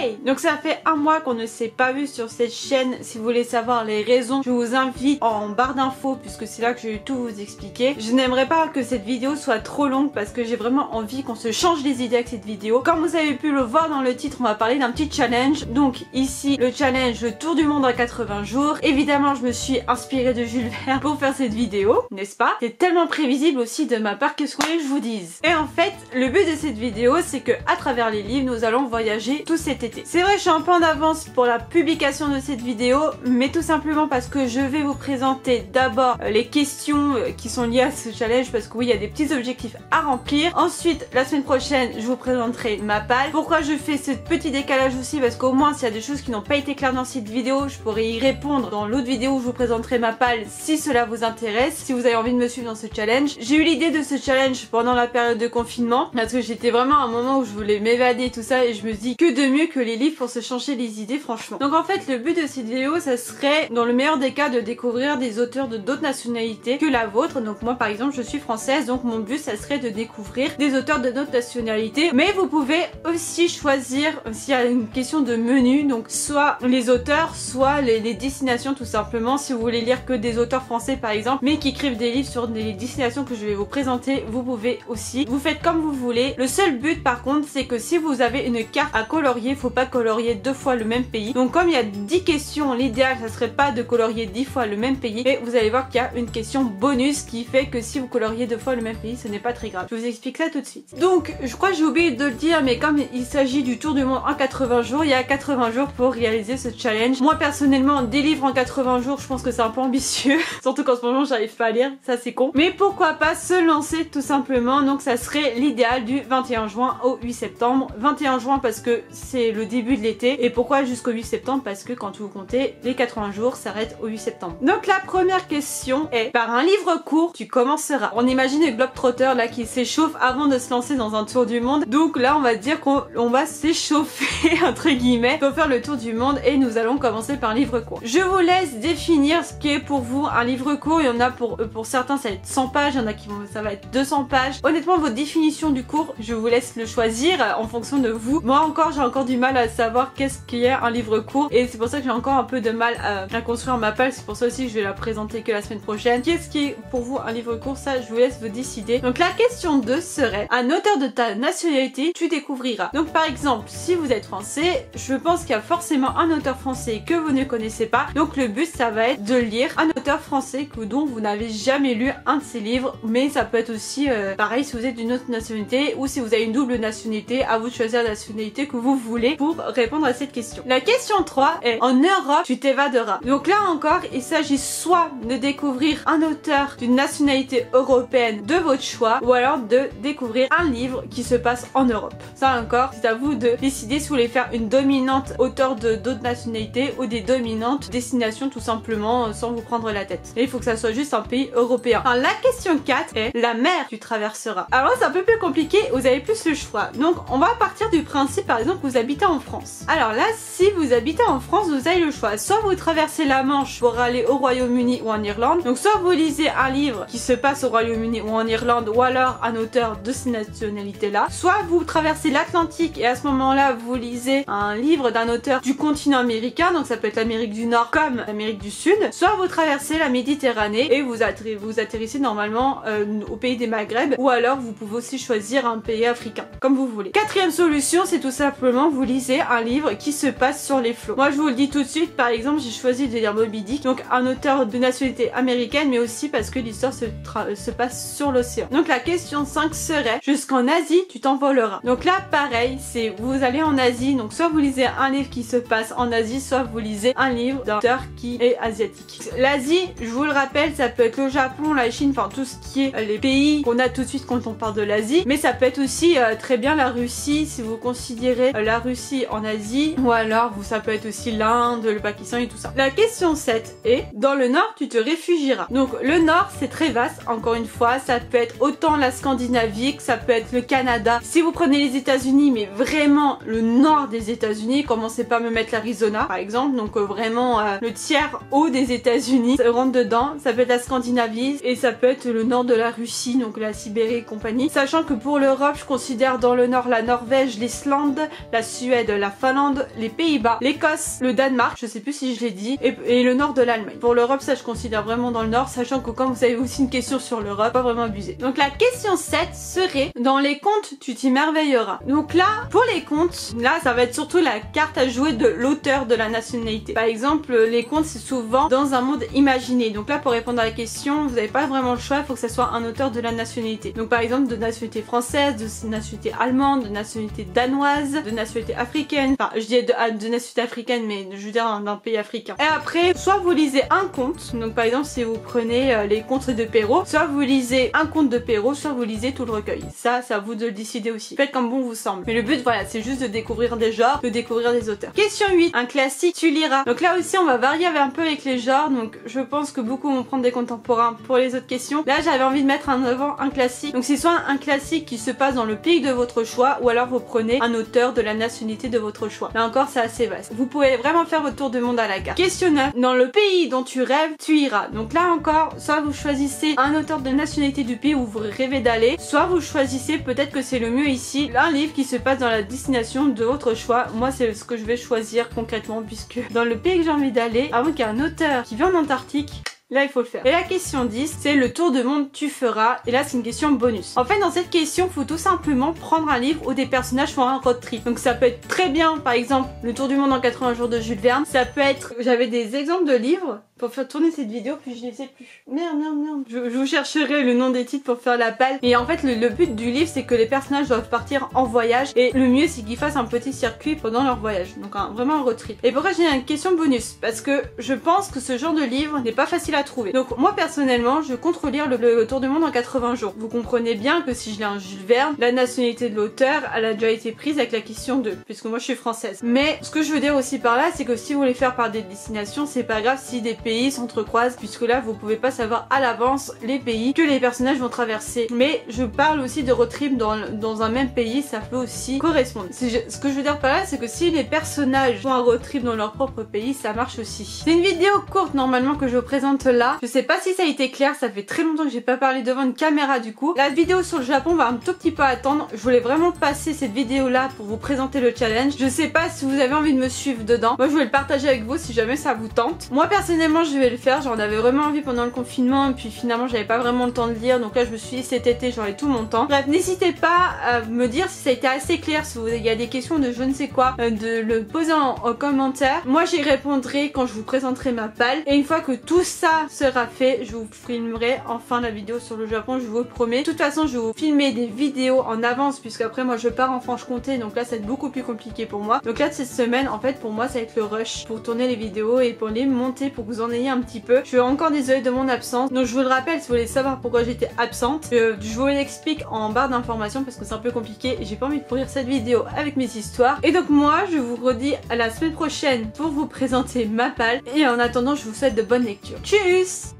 Hey! Donc ça fait un mois qu'on ne s'est pas vu sur cette chaîne. Si vous voulez savoir les raisons, je vous invite en barre d'infos puisque c'est là que je vais tout vous expliquer. Je n'aimerais pas que cette vidéo soit trop longue parce que j'ai vraiment envie qu'on se change les idées avec cette vidéo. Comme vous avez pu le voir dans le titre, on va parler d'un petit challenge. Donc ici, le challenge, le tour du monde en 80 jours. Évidemment, je me suis inspirée de Jules Verne pour faire cette vidéo, n'est-ce pas? C'est tellement prévisible aussi de ma part que ce que je vous dise. Et en fait, le but de cette vidéo, c'est que à travers les livres, nous allons voyager tout cet été. C'est vrai, je suis un peu en avance pour la publication de cette vidéo, mais tout simplement parce que je vais vous présenter d'abord les questions qui sont liées à ce challenge, parce que oui, il y a des petits objectifs à remplir. Ensuite, la semaine prochaine, je vous présenterai ma palle. Pourquoi je fais ce petit décalage aussi? Parce qu'au moins, s'il y a des choses qui n'ont pas été claires dans cette vidéo, je pourrais y répondre dans l'autre vidéo où je vous présenterai ma palle si cela vous intéresse, si vous avez envie de me suivre dans ce challenge. J'ai eu l'idée de ce challenge pendant la période de confinement, parce que j'étais vraiment à un moment où je voulais m'évader et tout ça, et je me dis que de mieux que les livres pour se changer les idées, franchement. Donc en fait, le but de cette vidéo, ça serait, dans le meilleur des cas, de découvrir des auteurs de d'autres nationalités que la vôtre. Donc moi, par exemple, je suis française, donc mon but, ça serait de découvrir des auteurs de d'autres nationalités. Mais vous pouvez aussi choisir, s'il y a une question de menu, donc soit les auteurs, soit les destinations, tout simplement. Si vous voulez lire que des auteurs français, par exemple, mais qui écrivent des livres sur des destinations que je vais vous présenter, vous pouvez aussi. Vous faites comme vous voulez. Le seul but, par contre, c'est que si vous avez une carte à colorier, faut pas colorier 2 fois le même pays. Donc comme il y a 10 questions, l'idéal, ça serait pas de colorier 10 fois le même pays, mais vous allez voir qu'il y a une question bonus qui fait que si vous coloriez 2 fois le même pays, ce n'est pas très grave. Je vous explique ça tout de suite. Donc, je crois que j'ai oublié de le dire, mais comme il s'agit du tour du monde en 80 jours, il y a 80 jours pour réaliser ce challenge. Moi, personnellement, des livres en 80 jours, je pense que c'est un peu ambitieux. Surtout qu'en ce moment, j'arrive pas à lire, ça c'est con. Mais pourquoi pas se lancer tout simplement. Donc ça serait l'idéal du 21 juin au 8 septembre. 21 juin parce que c'est le début de l'été. Et pourquoi jusqu'au 8 septembre? Parce que quand vous comptez, les 80 jours s'arrêtent au 8 septembre. Donc la première question est, par un livre court, tu commenceras. On imagine le globetrotter là qui s'échauffe avant de se lancer dans un tour du monde. Donc là, on va dire qu'on va s'échauffer entre guillemets pour faire le tour du monde et nous allons commencer par un livre court. Je vous laisse définir ce qui est pour vous un livre court. Il y en a pour certains ça va être 100 pages, il y en a qui vont, ça va être 200 pages. Honnêtement, votre définition du court, je vous laisse le choisir en fonction de vous. Moi encore, j'ai encore du mal à savoir qu'est-ce qui est un livre court et c'est pour ça que j'ai encore un peu de mal à construire ma palle. C'est pour ça aussi que je vais la présenter que la semaine prochaine. Qu'est-ce qui est pour vous un livre court? Ça, je vous laisse vous décider. Donc la question 2 serait, un auteur de ta nationalité, tu découvriras. Donc par exemple, si vous êtes français, je pense qu'il y a forcément un auteur français que vous ne connaissez pas. Donc le but, ça va être de lire un auteur français dont vous n'avez jamais lu un de ses livres. Mais ça peut être aussi pareil si vous êtes d'une autre nationalité ou si vous avez une double nationalité, à vous de choisir la nationalité que vous voulez pour répondre à cette question. La question 3 est, en Europe, tu t'évaderas. Donc là encore, il s'agit soit de découvrir un auteur d'une nationalité européenne de votre choix, ou alors de découvrir un livre qui se passe en Europe. Ça encore, c'est à vous de décider si vous voulez faire une dominante auteur de d'autres nationalités ou des dominantes destinations tout simplement sans vous prendre la tête. Et il faut que ça soit juste un pays européen. Alors, la question 4 est, la mer tu traverseras. Alors c'est un peu plus compliqué, vous avez plus le choix. Donc on va partir du principe par exemple que vous habitez en France. Alors là, si vous habitez en France, vous avez le choix. Soit vous traversez la Manche pour aller au Royaume-Uni ou en Irlande. Donc soit vous lisez un livre qui se passe au Royaume-Uni ou en Irlande, ou alors un auteur de ces nationalités-là. Soit vous traversez l'Atlantique et à ce moment-là, vous lisez un livre d'un auteur du continent américain. Donc ça peut être l'Amérique du Nord comme l'Amérique du Sud. Soit vous traversez la Méditerranée et vous atterrissez normalement au pays des Maghreb, ou alors vous pouvez aussi choisir un pays africain, comme vous voulez. Quatrième solution, c'est tout simplement vous lisez un livre qui se passe sur les flots. Moi je vous le dis tout de suite, par exemple j'ai choisi de lire Moby Dick, donc un auteur de nationalité américaine, mais aussi parce que l'histoire se passe sur l'océan. Donc la question 5 serait, jusqu'en Asie tu t'envoleras. Donc là pareil, c'est vous allez en Asie, donc soit vous lisez un livre qui se passe en Asie, soit vous lisez un livre d'un auteur qui est asiatique. L'Asie, je vous le rappelle, ça peut être le Japon, la Chine, enfin tout ce qui est les pays qu'on a tout de suite quand on parle de l'Asie, mais ça peut être aussi très bien la Russie si vous considérez la Russie en Asie, ou alors ça peut être aussi l'Inde, le Pakistan et tout ça. La question 7 est, dans le nord tu te réfugieras. Donc le nord c'est très vaste, encore une fois, ça peut être autant la Scandinavie que ça peut être le Canada. Si vous prenez les États-Unis, mais vraiment le nord des États-Unis, commencez pas à me mettre l'Arizona par exemple, donc vraiment le tiers haut des États-Unis rentre dedans. Ça peut être la Scandinavie et ça peut être le nord de la Russie, donc la Sibérie et compagnie. Sachant que pour l'Europe, je considère dans le nord la Norvège, l'Islande, la Suède, Suède, la Finlande, les Pays-Bas, l'Écosse, le Danemark, je sais plus si je l'ai dit, et le nord de l'Allemagne. Pour l'Europe, ça je considère vraiment dans le nord, sachant que comme vous avez aussi une question sur l'Europe, pas vraiment abusé. Donc la question 7 serait, dans les contes, tu t'immerveilleras. Donc là, pour les contes, là ça va être surtout la carte à jouer de l'auteur de la nationalité. Par exemple, les contes c'est souvent dans un monde imaginé. Donc là, pour répondre à la question, vous n'avez pas vraiment le choix, il faut que ça soit un auteur de la nationalité. Donc par exemple, de nationalité française, de nationalité allemande, de nationalité danoise, de nationalité africaine. Enfin, je dis de nationalité africaine, mais je veux dire d'un pays africain. Et après, soit vous lisez un conte, donc par exemple si vous prenez les contes de Perrault, soit vous lisez un conte de Perrault, soit vous lisez tout le recueil. Ça, c'est à vous de le décider aussi. Faites comme bon vous semble. Mais le but, voilà, c'est juste de découvrir des genres, de découvrir des auteurs. Question 8, un classique, tu liras. Donc là aussi, on va varier un peu avec les genres, donc je pense que beaucoup vont prendre des contemporains pour les autres questions. Là, j'avais envie de mettre en avant un classique. Donc c'est soit un classique qui se passe dans le pays de votre choix, ou alors vous prenez un auteur de la nationalité de votre choix. Là encore, c'est assez vaste. Vous pouvez vraiment faire votre tour de monde à la carte. Question 9, dans le pays dont tu rêves, tu iras. Donc là encore, soit vous choisissez un auteur de nationalité du pays où vous rêvez d'aller, soit vous choisissez, peut-être que c'est le mieux ici, un livre qui se passe dans la destination de votre choix. Moi, c'est ce que je vais choisir concrètement, puisque dans le pays que j'ai envie d'aller, avant qu'il y ait un auteur qui vient en Antarctique, là il faut le faire. Et la question 10, c'est le tour de monde tu feras. Et là c'est une question bonus. En fait dans cette question, faut tout simplement prendre un livre où des personnages font un road trip. Donc ça peut être très bien, par exemple, le tour du monde en 80 jours de Jules Verne. Ça peut être, j'avais des exemples de livres pour faire tourner cette vidéo, puis je les sais plus. Merde. Je vous chercherai le nom des titres pour faire la palle. Et en fait, le but du livre, c'est que les personnages doivent partir en voyage. Et le mieux, c'est qu'ils fassent un petit circuit pendant leur voyage. Donc vraiment un road trip. Et pourquoi j'ai une question bonus? Parce que je pense que ce genre de livre n'est pas facile à trouver. Donc moi, personnellement, je compte relire le Tour du monde en 80 jours. Vous comprenez bien que si je lis un Jules Verne, la nationalité de l'auteur, elle a déjà été prise avec la question 2. Puisque moi, je suis française. Mais ce que je veux dire aussi par là, c'est que si vous voulez faire par des destinations, c'est pas grave si des pays s'entrecroisent, puisque là vous pouvez pas savoir à l'avance les pays que les personnages vont traverser. Mais je parle aussi de road trip dans un même pays, ça peut aussi correspondre. Ce que je veux dire par là, c'est que si les personnages font un road trip dans leur propre pays, ça marche aussi. C'est une vidéo courte normalement que je vous présente là. Je sais pas si ça a été clair, ça fait très longtemps que j'ai pas parlé devant une caméra du coup. La vidéo sur le Japon va un tout petit peu attendre. Je voulais vraiment passer cette vidéo là pour vous présenter le challenge. Je sais pas si vous avez envie de me suivre dedans. Moi je voulais le partager avec vous si jamais ça vous tente. Moi personnellement je vais le faire, j'en avais vraiment envie pendant le confinement et puis finalement j'avais pas vraiment le temps de lire, donc là je me suis dit cet été j'aurai tout mon temps. Bref, n'hésitez pas à me dire si ça a été assez clair, si il y a des questions de je ne sais quoi, de le poser en commentaire. Moi j'y répondrai quand je vous présenterai ma palle, et une fois que tout ça sera fait, je vous filmerai enfin la vidéo sur le Japon, je vous le promets. De toute façon je vais vous filmer des vidéos en avance, puisque après moi je pars en Franche-Comté, donc là ça va être beaucoup plus compliqué pour moi. Donc là cette semaine en fait pour moi ça va être le rush pour tourner les vidéos et pour les monter, pour que vous en ayez un petit peu. Je suis encore désolée de mon absence, donc je vous le rappelle si vous voulez savoir pourquoi j'étais absente. Je vous l'explique en barre d'informations parce que c'est un peu compliqué et j'ai pas envie de pourrir cette vidéo avec mes histoires. Et donc moi je vous redis à la semaine prochaine pour vous présenter ma palle, et en attendant je vous souhaite de bonnes lectures. Tchuss!